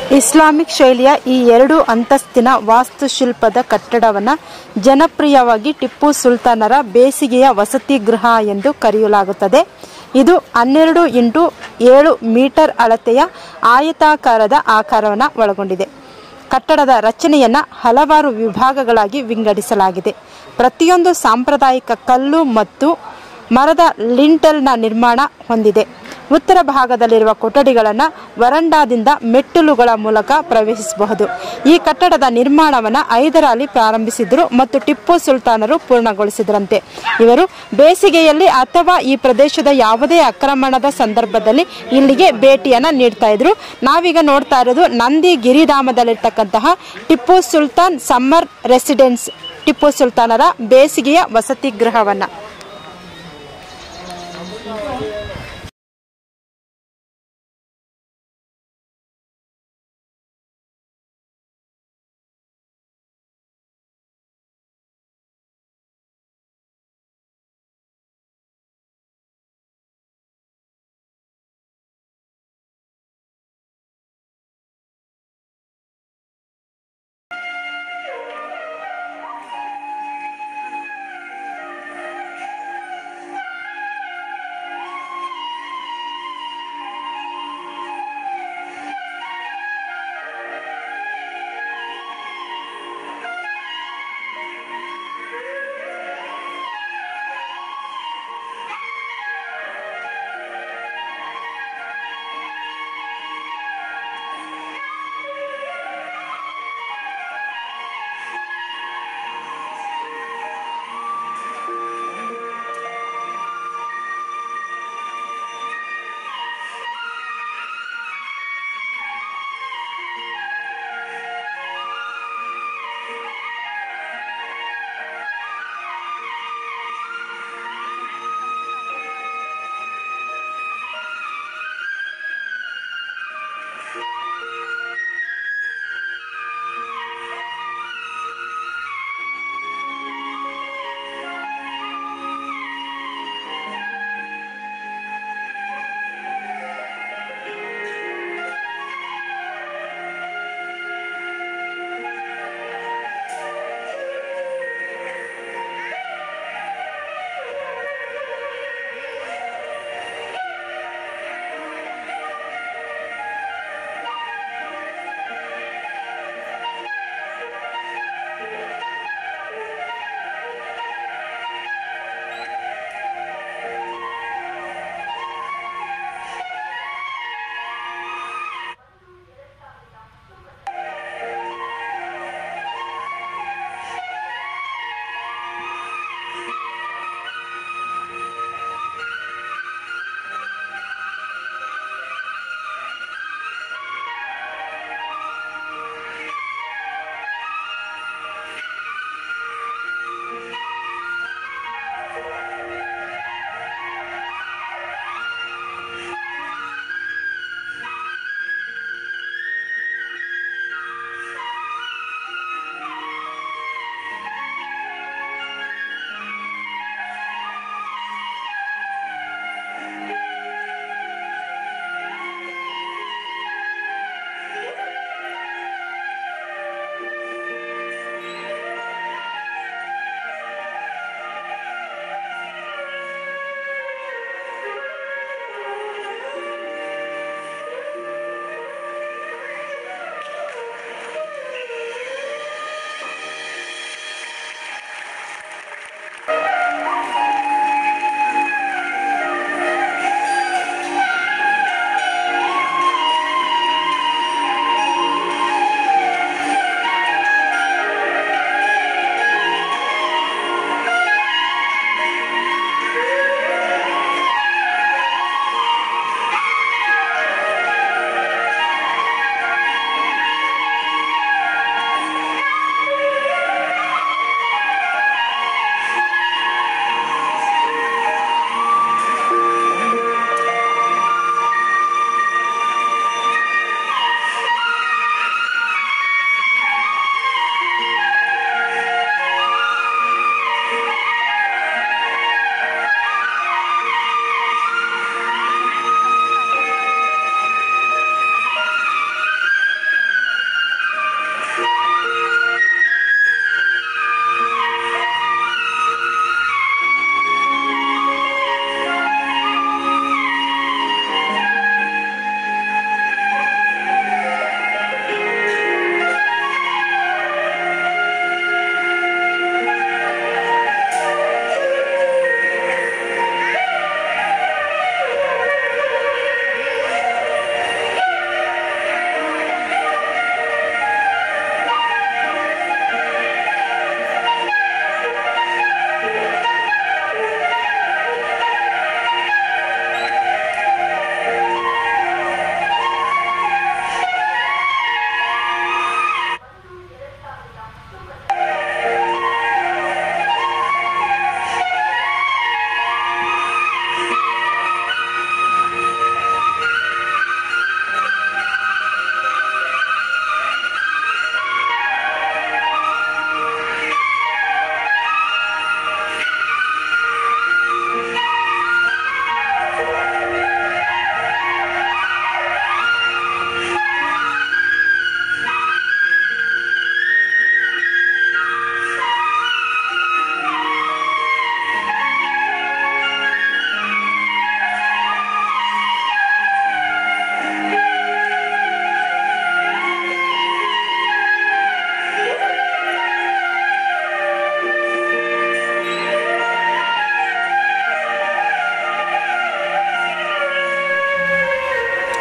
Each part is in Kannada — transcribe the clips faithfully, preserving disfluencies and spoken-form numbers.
ಇಸ್ಲಾಮಿಕ್ ಶೈಲಿಯ ಈ ಎರಡು ಅಂತಸ್ತಿನ ವಾಸ್ತುಶಿಲ್ಪದ ಕಟ್ಟಡವನ್ನು ಜನಪ್ರಿಯವಾಗಿ ಟಿಪ್ಪು ಸುಲ್ತಾನರ ಬೇಸಿಗೆಯ ವಸತಿ ಗೃಹ ಎಂದು ಕರೆಯಲಾಗುತ್ತದೆ. ಇದು ಹನ್ನೆರಡು ಇಂಟು ಏಳು ಮೀಟರ್ ಅಳತೆಯ ಆಯತಾಕಾರದ ಆಕಾರವನ್ನು ಒಳಗೊಂಡಿದೆ. ಕಟ್ಟಡದ ರಚನೆಯನ್ನು ಹಲವಾರು ವಿಭಾಗಗಳಾಗಿ ವಿಂಗಡಿಸಲಾಗಿದೆ. ಪ್ರತಿಯೊಂದು ಸಾಂಪ್ರದಾಯಿಕ ಕಲ್ಲು ಮತ್ತು ಮರದ ಲಿಂಟಲ್ನ ನಿರ್ಮಾಣ ಹೊಂದಿದೆ. ಉತ್ತರ ಭಾಗದಲ್ಲಿರುವ ಕೊಠಡಿಗಳನ್ನು ವರಂಡಾದಿಂದ ಮೆಟ್ಟಿಲುಗಳ ಮೂಲಕ ಪ್ರವೇಶಿಸಬಹುದು. ಈ ಕಟ್ಟಡದ ನಿರ್ಮಾಣವನ್ನು ಹೈದರಾಲಿ ಪ್ರಾರಂಭಿಸಿದರು ಮತ್ತು ಟಿಪ್ಪು ಸುಲ್ತಾನರು ಪೂರ್ಣಗೊಳಿಸಿದರಂತೆ. ಇವರು ಬೇಸಿಗೆಯಲ್ಲಿ ಅಥವಾ ಈ ಪ್ರದೇಶದ ಯಾವುದೇ ಆಕ್ರಮಣದ ಸಂದರ್ಭದಲ್ಲಿ ಇಲ್ಲಿಗೆ ಭೇಟಿಯನ್ನು ನೀಡ್ತಾ ಇದ್ರು. ನಾವೀಗ ನೋಡ್ತಾ ಇರೋದು ನಂದಿ ಗಿರಿಧಾಮದಲ್ಲಿರ್ತಕ್ಕಂತಹ ಟಿಪ್ಪು ಸುಲ್ತಾನ್ ಸಮ್ಮರ್ ರೆಸಿಡೆನ್ಸ್, ಟಿಪ್ಪು ಸುಲ್ತಾನರ ಬೇಸಿಗೆಯ ವಸತಿ ಗೃಹವನ್ನು.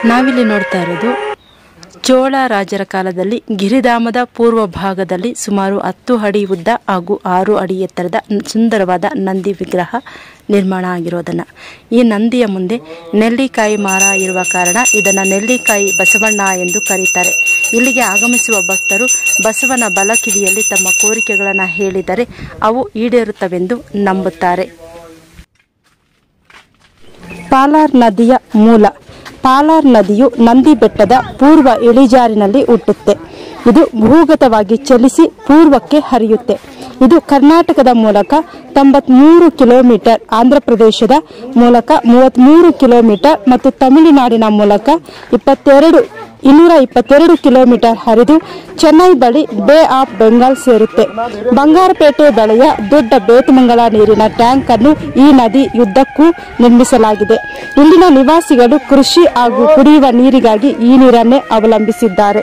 ನಾವಿಲ್ಲಿ ನೋಡ್ತಾ ಇರೋದು ಚೋಳ ರಾಜರ ಕಾಲದಲ್ಲಿ ಗಿರಿಧಾಮದ ಪೂರ್ವ ಭಾಗದಲ್ಲಿ ಸುಮಾರು ಹತ್ತು ಅಡಿ ಉದ್ದ ಹಾಗೂ ಆರು ಅಡಿ ಎತ್ತರದ ಸುಂದರವಾದ ನಂದಿ ವಿಗ್ರಹ ನಿರ್ಮಾಣ ಆಗಿರೋದನ್ನು. ಈ ನಂದಿಯ ಮುಂದೆ ನೆಲ್ಲಿಕಾಯಿ ಮರ ಇರುವ ಕಾರಣ ಇದನ್ನು ನೆಲ್ಲಿಕಾಯಿ ಬಸವಣ್ಣ ಎಂದು ಕರೀತಾರೆ. ಇಲ್ಲಿಗೆ ಆಗಮಿಸುವ ಭಕ್ತರು ಬಸವನ ಬಲಕಿವಿಯಲ್ಲಿ ತಮ್ಮ ಕೋರಿಕೆಗಳನ್ನು ಹೇಳಿದರೆ ಅವು ಈಡೇರುತ್ತವೆಂದು ನಂಬುತ್ತಾರೆ. ಪಾಲಾರ್ ನದಿಯ ಮೂಲ. ಪಾಲಾರ್ ನದಿಯು ನಂದಿ ಬೆಟ್ಟದ ಪೂರ್ವ ಇಳಿಜಾರಿನಲ್ಲಿ ಹುಟ್ಟುತ್ತೆ. ಇದು ಭೂಗತವಾಗಿ ಚಲಿಸಿ ಪೂರ್ವಕ್ಕೆ ಹರಿಯುತ್ತೆ. ಇದು ಕರ್ನಾಟಕದ ಮೂಲಕ ತೊಂಬತ್ಮೂರು ಕಿಲೋಮೀಟರ್, ಆಂಧ್ರ ಪ್ರದೇಶದ ಮೂಲಕ ಮೂವತ್ಮೂರು ಕಿಲೋಮೀಟರ್ ಮತ್ತು ತಮಿಳುನಾಡಿನ ಮೂಲಕ ಇಪ್ಪತ್ತೆರಡು ಇನ್ನೂರ ಇಪ್ಪತ್ತೆರಡು ಕಿಲೋಮೀಟರ್ ಹರಿದು ಚೆನ್ನೈ ಬಳಿ ಬೇ ಆಫ್ ಬೆಂಗಾಲ್ ಸೇರುತ್ತೆ. ಬಂಗಾರಪೇಟೆ ಬಳಿಯ ದೊಡ್ಡ ಬೇತಮಂಗಲ ನೀರಿನ ಟ್ಯಾಂಕ್ ಅನ್ನು ಈ ನದಿ ಉದ್ದಕ್ಕೂ ನಿರ್ಮಿಸಲಾಗಿದೆ. ಇಲ್ಲಿನ ನಿವಾಸಿಗಳು ಕೃಷಿ ಹಾಗೂ ಕುಡಿಯುವ ನೀರಿಗಾಗಿ ಈ ನೀರನ್ನೇ ಅವಲಂಬಿಸಿದ್ದಾರೆ.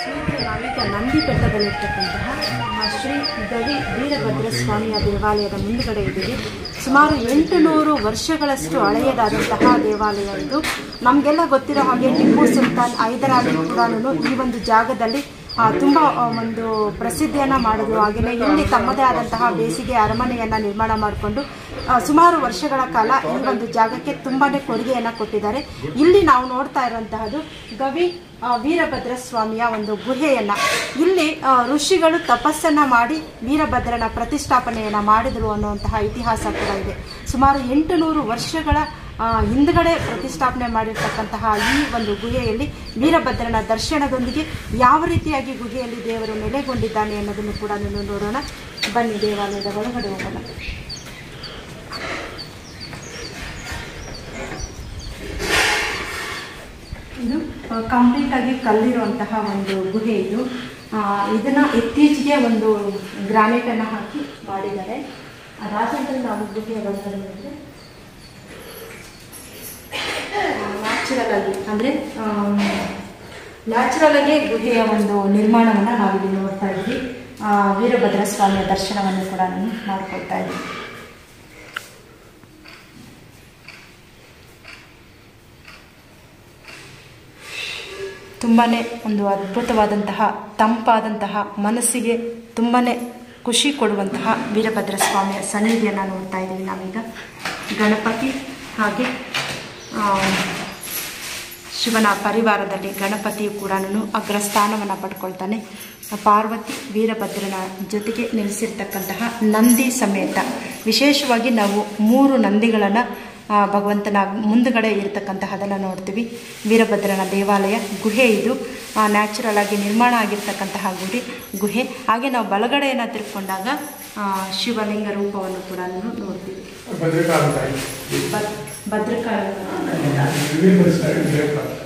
ಸ್ನೇಹಿತರೆ, ನಾವೀಗ ನಂದಿ ಬೆಟ್ಟದಲ್ಲಿರ್ತಕ್ಕಂತಹ ಶ್ರೀ ಗವಿ ವೀರಭದ್ರ ಸ್ವಾಮಿಯ ದೇವಾಲಯದ ಮುಂದುಗಡೆ ಇದ್ದೀವಿ. ಸುಮಾರು ಎಂಟು ನೂರು ವರ್ಷಗಳಷ್ಟು ಹಳೆಯದಾದಂತಹ ದೇವಾಲಯ ಇದು. ನಮಗೆಲ್ಲ ಗೊತ್ತಿರೋ ಹಾಗೆ ಟಿಪ್ಪು ಸುಲ್ತಾನ್ ಹೈದರಾಲಿ ಕೂಡ ಈ ಒಂದು ಜಾಗದಲ್ಲಿ ತುಂಬ ಒಂದು ಪ್ರಸಿದ್ಧಿಯನ್ನು ಮಾಡಿದ್ರು. ಹಾಗೆಯೇ ಇಲ್ಲಿ ತಮ್ಮದೇ ಆದಂತಹ ಬೇಸಿಗೆ ಅರಮನೆಯನ್ನು ನಿರ್ಮಾಣ ಮಾಡಿಕೊಂಡು ಸುಮಾರು ವರ್ಷಗಳ ಕಾಲ ಈ ಒಂದು ಜಾಗಕ್ಕೆ ತುಂಬಾ ಕೊಡುಗೆಯನ್ನು ಕೊಟ್ಟಿದ್ದಾರೆ. ಇಲ್ಲಿ ನಾವು ನೋಡ್ತಾ ಇರುವಂತಹದ್ದು ಗವಿ ವೀರಭದ್ರ ಸ್ವಾಮಿಯ ಒಂದು ಗುಹೆಯನ್ನು. ಇಲ್ಲಿ ಋಷಿಗಳು ತಪಸ್ಸನ್ನು ಮಾಡಿ ವೀರಭದ್ರನ ಪ್ರತಿಷ್ಠಾಪನೆಯನ್ನು ಮಾಡಿದರು ಅನ್ನುವಂತಹ ಇತಿಹಾಸ ಕೂಡ ಇದೆ. ಸುಮಾರು ಎಂಟು ನೂರು ವರ್ಷಗಳ ಹಿಂದ್ಗಡೆ ಪ್ರತಿಷ್ಠಾಪನೆ ಮಾಡಿರ್ತಕ್ಕಂತಹ ಈ ಒಂದು ಗುಹೆಯಲ್ಲಿ ವೀರಭದ್ರನ ದರ್ಶನದೊಂದಿಗೆ ಯಾವ ರೀತಿಯಾಗಿ ಗುಹೆಯಲ್ಲಿ ದೇವರು ನೆಲೆಗೊಂಡಿದ್ದಾನೆ ಅನ್ನೋದನ್ನು ಕೂಡ ನೀವು ನೋಡೋಣ. ಬನ್ನಿ, ದೇವಾಲಯದ ಒಳಗಡೆ ಹೋಗೋಣ. ಇದು ಕಂಪ್ಲೀಟ್ ಆಗಿ ಕಲ್ಲಿರುವಂತಹ ಒಂದು ಗುಹೆ. ಇದು ಇದನ್ನ ಇತ್ತೀಚೆಗೆ ಒಂದು ಗ್ರಾನೈಟ್ ಅನ್ನು ಹಾಕಿ ಮಾಡಿದ್ದಾರೆ. ಅದಾದ ನಾವು ಗುಹೆಯ ಒಳಗಡೆ ನೋಡಿದ್ರೆ ನ್ಯಾಚುರಲ್ ಆಗಿ ಅಂದರೆ ನ್ಯಾಚುರಲ್ ಆಗಿ ಗುಹೆಯ ಒಂದು ನಿರ್ಮಾಣವನ್ನು ನಾವಿಲ್ಲಿ ನೋಡ್ತಾ ಇದ್ವಿ. ವೀರಭದ್ರ ಸ್ವಾಮಿಯ ದರ್ಶನವನ್ನು ಕೂಡ ನಾನು ಮಾಡಿಕೊಳ್ತಾ ಇದ್ವಿ. ತುಂಬಾ ಒಂದು ಅದ್ಭುತವಾದಂತಹ ತಂಪಾದಂತಹ ಮನಸ್ಸಿಗೆ ತುಂಬಾ ಖುಷಿ ಕೊಡುವಂತಹ ವೀರಭದ್ರ ಸ್ವಾಮಿಯ ಸನ್ನಿಧಿಯನ್ನು ನೋಡ್ತಾ ಇದ್ದೀವಿ ನಾವೀಗ. ಗಣಪತಿ ಹಾಗೆ ಶಿವನ ಪರಿವಾರದಲ್ಲಿ ಗಣಪತಿಯು ಕೂಡ ಅಗ್ರಸ್ಥಾನವನ್ನು ಪಡ್ಕೊಳ್ತಾನೆ. ಪಾರ್ವತಿ ವೀರಭದ್ರನ ಜೊತೆಗೆ ನೆಲೆಸಿರ್ತಕ್ಕಂತಹ ನಂದಿ ಸಮೇತ. ವಿಶೇಷವಾಗಿ ನಾವು ಮೂರು ನಂದಿಗಳನ್ನು ಭಗವಂತನ ಮುಂದುಗಡೆ ಇರತಕ್ಕಂತಹದನ್ನು ನೋಡ್ತೀವಿ. ವೀರಭದ್ರನ ದೇವಾಲಯ ಗುಹೆ ಇದು ನ್ಯಾಚುರಲ್ ಆಗಿ ನಿರ್ಮಾಣ ಆಗಿರ್ತಕ್ಕಂತಹ ಗುಡಿ ಗುಹೆ. ಹಾಗೆ ನಾವು ಬಲಗಡೆಯನ್ನು ತಿರ್ಕೊಂಡಾಗ ಶಿವಲಿಂಗ ರೂಪವನ್ನು ಕೂಡ ನೋಡ್ತೀವಿ. ಭದ್ರಕಾಳಿ